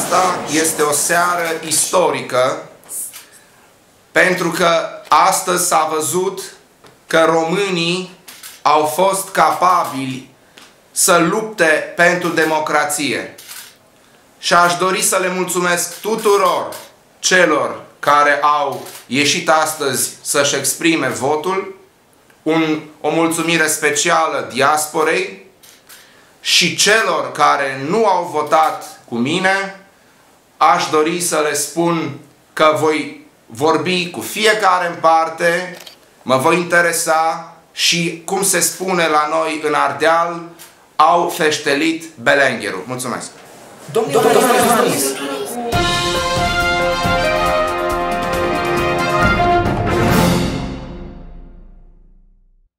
aceasta este o seară istorică, pentru că astăzi s-a văzut că românii au fost capabili să lupte pentru democrație. Și aș dori să le mulțumesc tuturor celor care au ieșit astăzi să-și exprime votul, o mulțumire specială diasporei și celor care nu au votat cu mine. Aș dori să le spun că voi vorbi cu fiecare în parte, mă voi interesa și, cum se spune la noi în Ardeal, au feștelit belengherul. Mulțumesc! Domnule Iohannis,